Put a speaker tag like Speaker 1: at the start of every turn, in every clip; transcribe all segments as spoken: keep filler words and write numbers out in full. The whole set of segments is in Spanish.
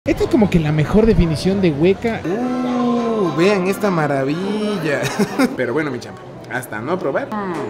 Speaker 1: Esta es como que la mejor definición de hueca.
Speaker 2: Uh, vean esta maravilla. Pero bueno, mi champ, hasta no probar.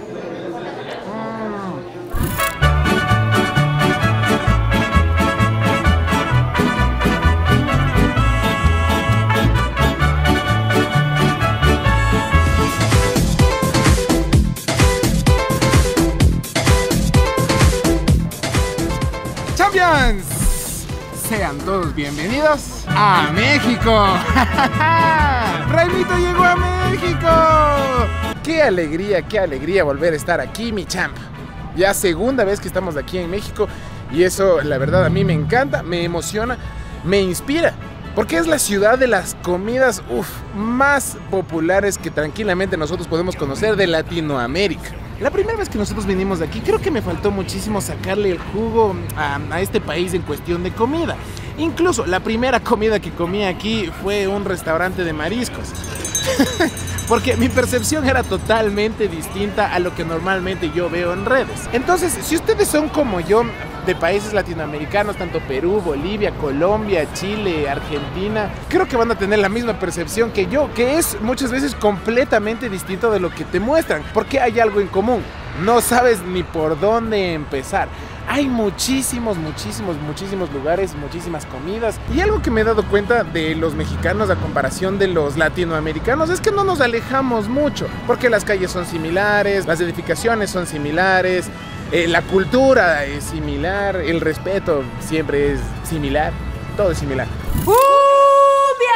Speaker 2: Champions, sean todos bienvenidos a México. Raimito llegó a México. Qué alegría, qué alegría volver a estar aquí, mi champ. Ya segunda vez que estamos aquí en México y eso la verdad a mí me encanta, me emociona, me inspira. Porque es la ciudad de las comidas uf, más populares que tranquilamente nosotros podemos conocer de Latinoamérica. La primera vez que nosotros vinimos de aquí, creo que me faltó muchísimo sacarle el jugo a, a este país en cuestión de comida. Incluso la primera comida que comí aquí fue un restaurante de mariscos. Porque mi percepción era totalmente distinta a lo que normalmente yo veo en redes. Entonces, si ustedes son como yo, de países latinoamericanos, tanto Perú, Bolivia, Colombia, Chile, Argentina, creo que van a tener la misma percepción que yo, que es muchas veces completamente distinto de lo que te muestran, porque hay algo en común, no sabes ni por dónde empezar. Hay muchísimos, muchísimos, muchísimos lugares, muchísimas comidas. Y algo que me he dado cuenta de los mexicanos a comparación de los latinoamericanos es que no nos alejamos mucho, porque las calles son similares, las edificaciones son similares, eh, la cultura es similar, el respeto siempre es similar, todo es similar.
Speaker 3: ¡Cumbia!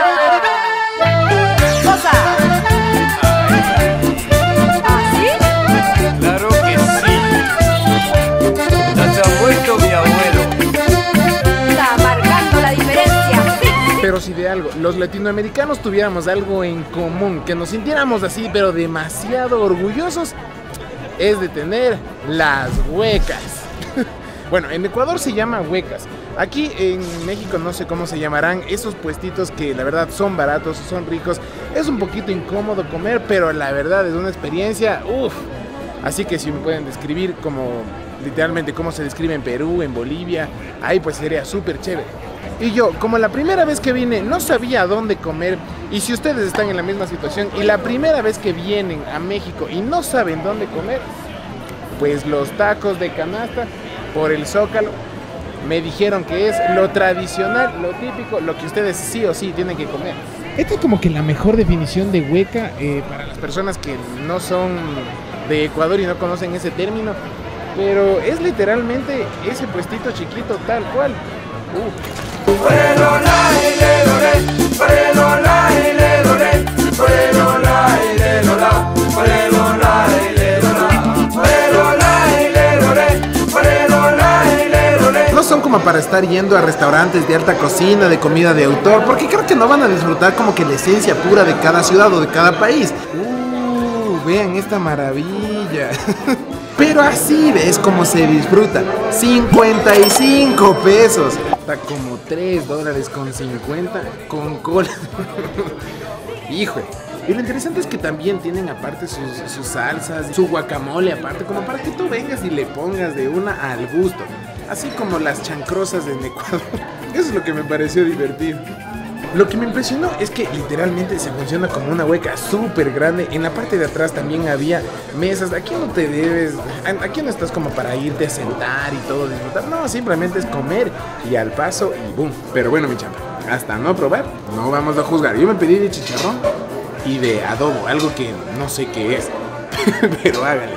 Speaker 3: ¡Cosa!
Speaker 4: Claro que sí. Ya se ha vuelto mi abuelo.
Speaker 3: Está marcando la diferencia.
Speaker 2: Pero si de algo, los latinoamericanos tuviéramos algo en común, que nos sintiéramos así, pero demasiado orgullosos, es de tener las huecas. Bueno, en Ecuador se llama huecas. Aquí en México no sé cómo se llamarán esos puestitos que la verdad son baratos, son ricos. Es un poquito incómodo comer, pero la verdad es una experiencia, uff. Así que si me pueden describir como literalmente cómo se describe en Perú, en Bolivia, ahí pues sería súper chévere. Y yo, como la primera vez que vine, no sabía dónde comer. Y si ustedes están en la misma situación y la primera vez que vienen a México y no saben dónde comer, pues los tacos de canasta por el Zócalo me dijeron que es lo tradicional, lo típico, lo que ustedes sí o sí tienen que comer.
Speaker 1: Esta es como que la mejor definición de hueca.
Speaker 2: Eh, para las personas que no son de Ecuador y no conocen ese término, pero es literalmente ese puestito chiquito tal cual. Uh. No son como para estar yendo a restaurantes de alta cocina, de comida de autor, porque creo que no van a disfrutar como que la esencia pura de cada ciudad o de cada país. Uh, vean esta maravilla. Pero así ves como se disfruta. cincuenta y cinco pesos. Está como tres dólares con cincuenta con cola. Hijo. Y lo interesante es que también tienen aparte sus, sus salsas, su guacamole aparte, como para que tú vengas y le pongas de una al gusto. Así como las chancrosas en Ecuador. Eso es lo que me pareció divertido. Lo que me impresionó es que literalmente se funciona como una hueca súper grande. En la parte de atrás también había mesas. Aquí no te debes, aquí no estás como para irte a sentar y todo disfrutar. No, simplemente es comer y al paso y boom. Pero bueno, mi champa, hasta no probar, no vamos a juzgar. Yo me pedí de chicharrón y de adobo, algo que no sé qué es, pero hágale.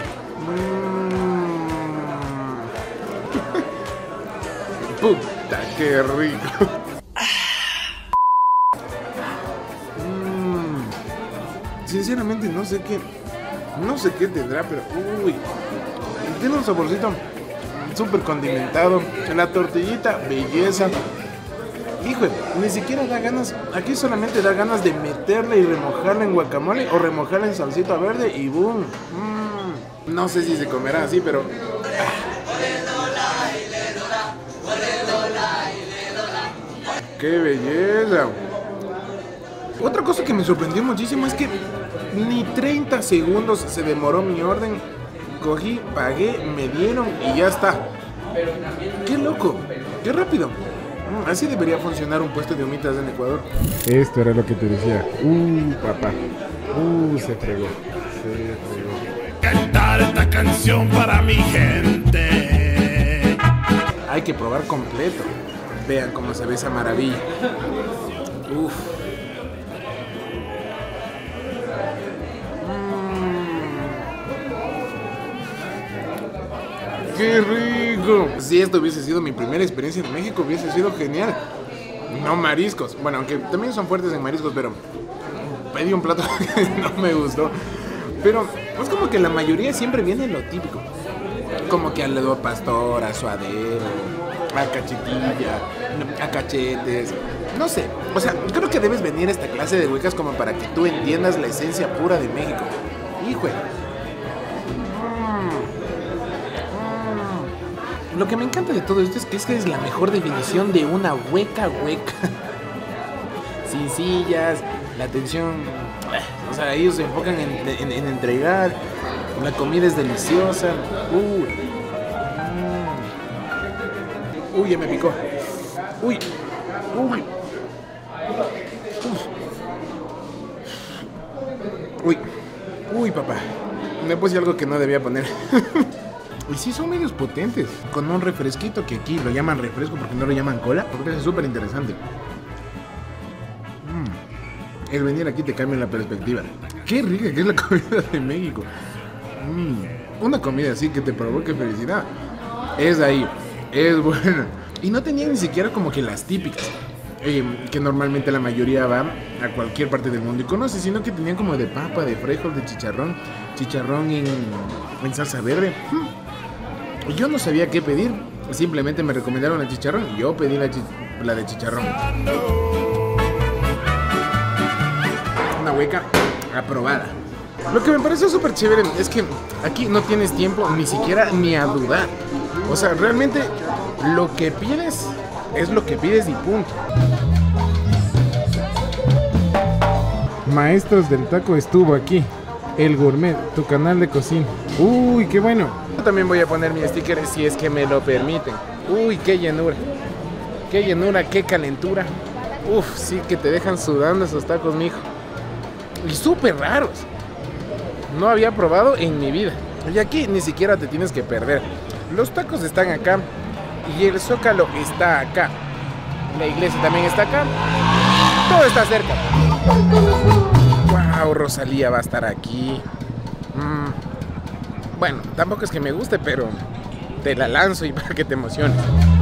Speaker 2: Mm. Puta, qué rico. Sinceramente no sé qué, no sé qué tendrá, pero uy, tiene un saborcito súper condimentado. La tortillita, belleza. Hijo, ni siquiera da ganas, aquí solamente da ganas de meterle y remojarla en guacamole o remojarla en salsita verde y boom. Mm, no sé si se comerá así, pero... Ah. ¡Qué belleza! Otra cosa que me sorprendió muchísimo es que ni treinta segundos se demoró mi orden. Cogí, pagué, me dieron y ya está. ¡Qué loco! ¡Qué rápido! Mm. Mm, así debería funcionar un puesto de humitas en Ecuador.
Speaker 1: Esto era lo que te decía. Uh, papá. Uh, se fregó. Se fregó.
Speaker 5: Cantar esta canción para mi gente.
Speaker 2: Hay que probar completo. Vean cómo se ve esa maravilla. Uf. Mm. ¡Qué rico! Si esto hubiese sido mi primera experiencia en México, hubiese sido genial. No mariscos. Bueno, aunque también son fuertes en mariscos, pero pedí un plato que no me gustó. Pero es como que la mayoría siempre viene lo típico. Como que al dedo pastor, a suadero, a cachetilla, a cachetes. No sé, o sea, creo que debes venir a esta clase de huecas como para que tú entiendas la esencia pura de México. Hijo. Mm. Mm. Lo que me encanta de todo esto es que es que es la mejor definición de una hueca hueca. Sin sillas, la atención, o sea, ellos se enfocan en, en, en entregar, la comida es deliciosa. Uy, mm. Uy, ya me picó. Uy, uy. Uy, uy, papá. Me puse algo que no debía poner. Y sí, son medios potentes. Con un refresquito que aquí lo llaman refresco porque no lo llaman cola. Porque es súper interesante. Mm. El venir aquí te cambia la perspectiva. Qué rica que es la comida de México. Mm. Una comida así que te provoque felicidad. Es ahí. Es buena. Y no tenía ni siquiera como que las típicas. Eh, que normalmente la mayoría va a cualquier parte del mundo y conoce, sino que tenían como de papa, de frijol, de chicharrón, chicharrón en, en salsa verde. Hmm. Yo no sabía qué pedir, simplemente me recomendaron la chicharrón y yo pedí la, chi la de chicharrón. Una hueca aprobada. Lo que me pareció súper chévere es que aquí no tienes tiempo ni siquiera ni a dudar. O sea, realmente lo que pides es lo que pides y punto.
Speaker 1: Maestros del Taco estuvo aquí. El Gourmet, tu canal de cocina. Uy, qué bueno.
Speaker 2: Yo también voy a poner mi sticker si es que me lo permiten. Uy, qué llenura. Qué llenura, qué calentura. Uf, sí que te dejan sudando esos tacos, mijo. Y súper raros. No había probado en mi vida. Y aquí ni siquiera te tienes que perder. Los tacos están acá. Y el Zócalo está acá. La iglesia también está acá. Todo está cerca. Wow, Rosalía va a estar aquí. Mm. Bueno, tampoco es que me guste, pero te la lanzo y para que te emociones.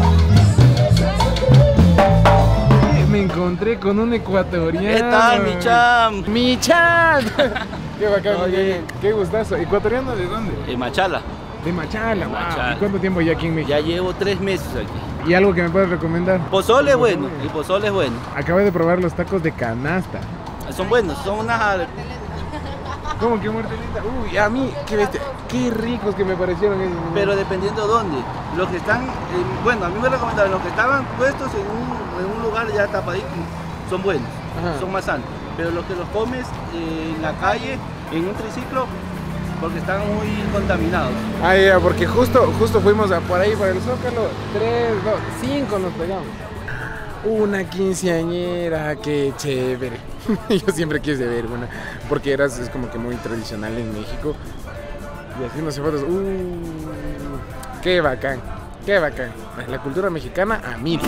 Speaker 1: Me encontré con un ecuatoriano.
Speaker 6: ¿Qué tal, mi cham?
Speaker 2: ¡Mi chat!
Speaker 1: Qué bacán,
Speaker 6: Oye.
Speaker 1: qué, qué gustazo. ¿Ecuatoriano de dónde?
Speaker 6: En Machala.
Speaker 1: De Machala, wow.
Speaker 6: Machala.
Speaker 1: ¿Y cuánto tiempo ya aquí en México?
Speaker 6: Ya llevo tres meses aquí.
Speaker 1: ¿Y algo que me puedes recomendar?
Speaker 6: Pozole es bueno, el pozole es bueno.
Speaker 1: Acabo de probar los tacos de canasta.
Speaker 6: Son buenos, son unas...
Speaker 1: ¿Cómo que muerte linda?
Speaker 2: Uy, a mí, qué bestia. Qué ricos que me parecieron esos.
Speaker 6: Pero dependiendo dónde. Los que están, en- bueno, a mí me recomendaron, los que estaban puestos en un, en un lugar ya tapadito, son buenos,
Speaker 2: Ajá.
Speaker 6: son más sanos. Pero los que los comes eh, en la calle, en un triciclo, porque están muy contaminados.
Speaker 2: Ah, ya, porque justo, justo fuimos a por ahí, por el Zócalo. Tres, dos, cinco nos pegamos. Una quinceañera, qué chévere. Yo siempre quise ver una, porque eras, es como que muy tradicional en México. Y haciéndose fotos, uh, qué bacán, qué bacán. La cultura mexicana a mil.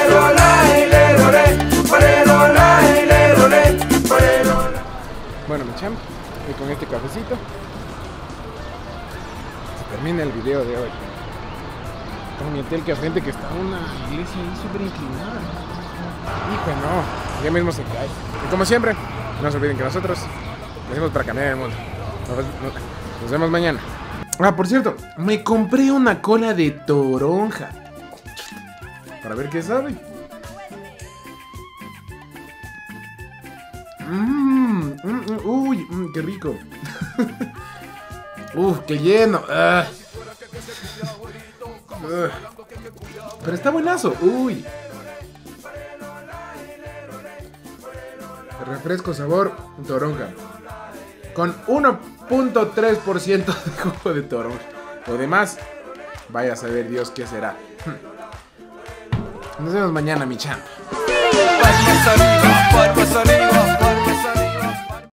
Speaker 2: Bueno, mi champ, y con este cafecito se termina el video de hoy. Con mi hotel que frente que está una iglesia ahí súper inclinada. Hijo, no, ya mismo se cae. Y como siempre, no se olviden que nosotros lo hacemos para cambiar el mundo. Nos, nos- nos vemos mañana. Ah, por cierto, me compré una cola de toronja. Para ver qué sabe. Mmm, mm, mm, uy, mm, qué rico. Uf, qué lleno. Ah. Ugh. Pero está buenazo. Uy. Refresco sabor toronja. Con uno punto tres por ciento de jugo de toronja. Lo demás, vaya a saber Dios qué será. Nos vemos mañana, mi champ.